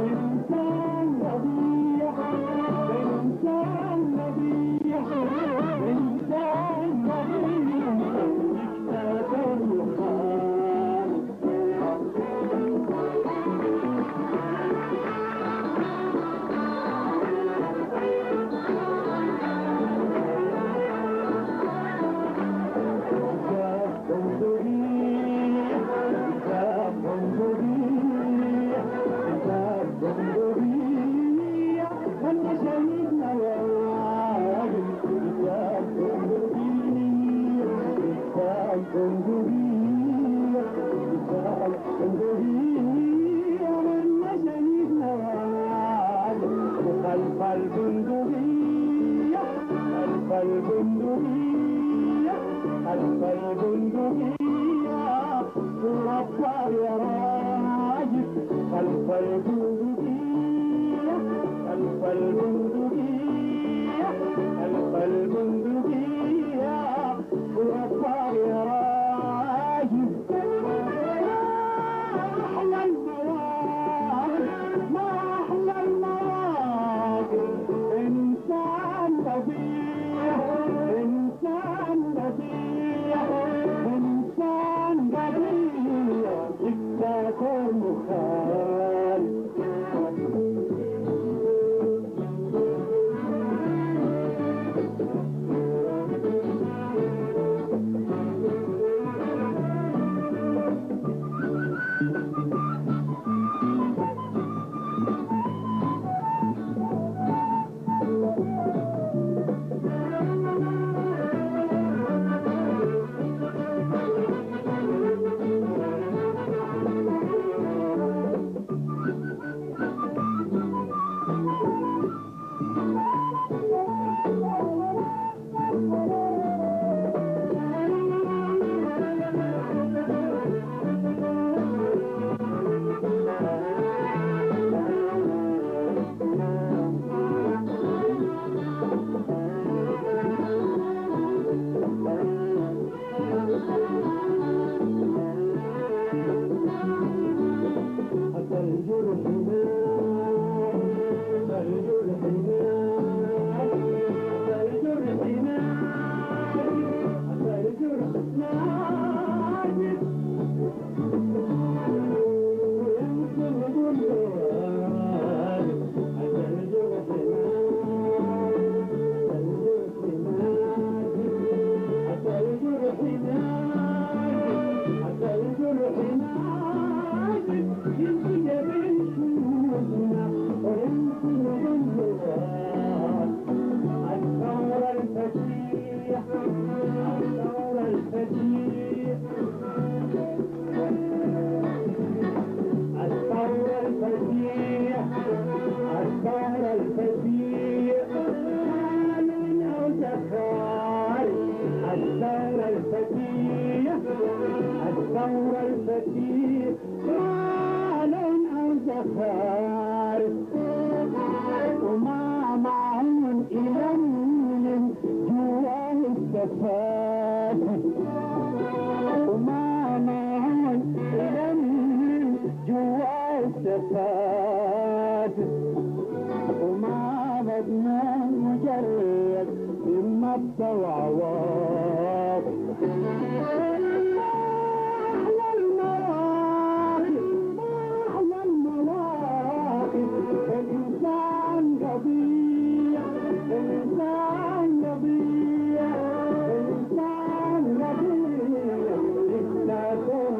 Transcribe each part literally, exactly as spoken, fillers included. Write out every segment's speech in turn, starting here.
إنسان ربيع إنسان ربيع إنسان ربيع دكتاتور مخالف خلف البندقية خلف البندقية خلف البندقية تربى يا راجل خلف البندقية خلف البندقية خلف البندقية تربى يا راجل أحلى المواقف ما أحلى المواقف إنسان ربيع إنسان ربيع إنسان ربيع دكتاتور مخالف الثورة الفتية الثورة الفتية مال أو زخار وما معهم إلم جواه السفات وما معهم إلم جواه السفات وما بدنا مجرد إما الطوعوات أحلى المواقف أحلى المواقف الإنسان ربيع الإنسان ربيع الإنسان ربيع دكتاتور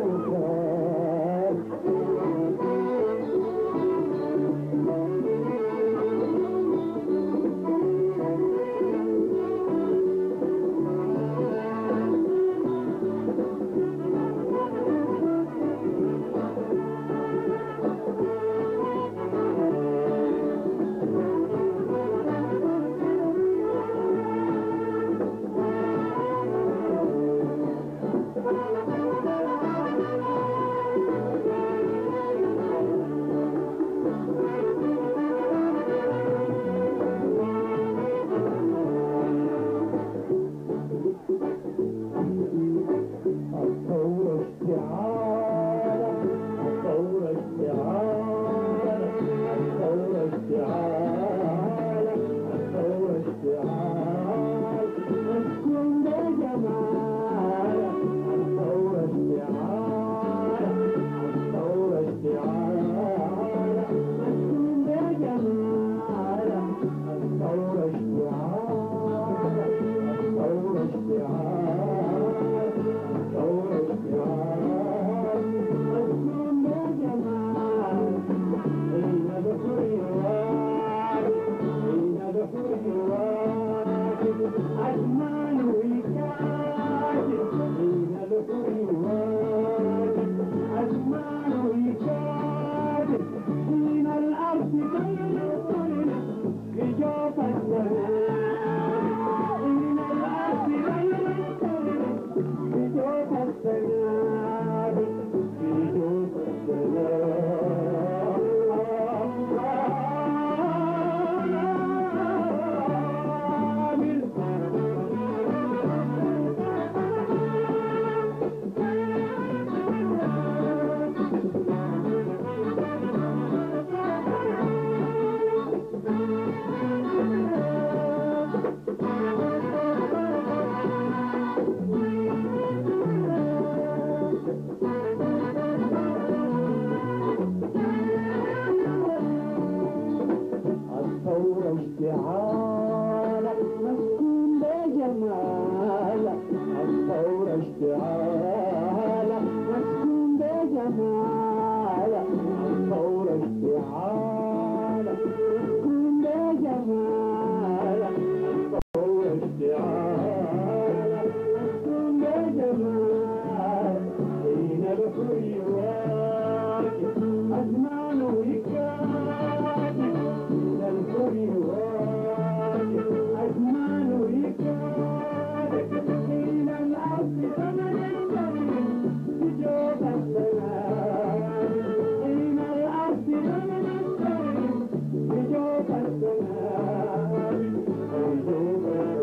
اشتعالك مسكون بجمالك الثورة اشتعالك مسكون بجمالك الثورة اشتعالك مسكون بجمالك الثورة اشتعالك مسكون بجمالك حين الحر واقف أزمان ويكاتب حين الحر واقف أزمان ويكاتب حين الأرض ثمن الكريم بجوب السلام حين الأرض ثمن الكريم بجوب السلام بجوب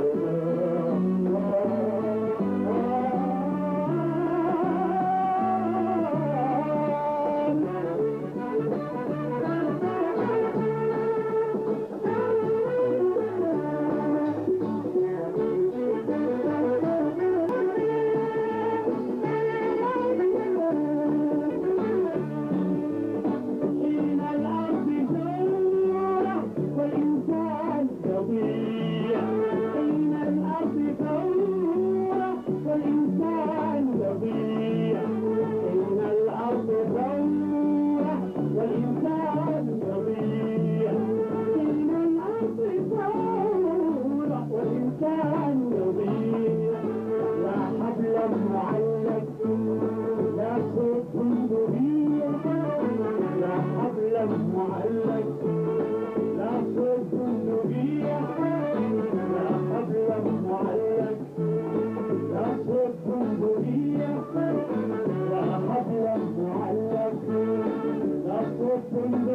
معلق لا صوت بندقية لا حبل معلق لا صوت بندقية لا حبل معلق لا صوت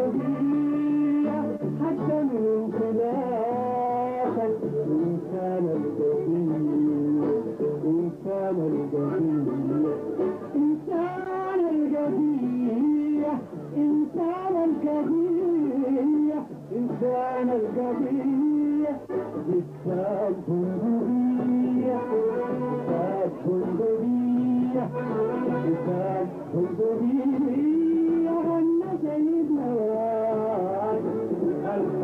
بندقية حتى من خلافك إنسان القضية إنسان القضية إنسان القضية إنسان القضية إنسان القضية جثات بندقية جثات بندقية جثات بندقية غنى سيدنا واجد خلف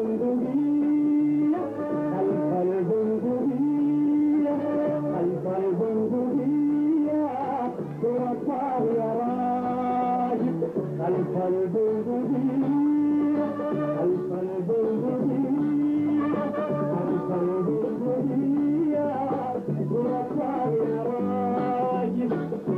البندقية خلف البندقية خلف البندقية شرطاء يا راجل خلف البندقية خلف البندقية خلف البندقية شرطاء يا راجل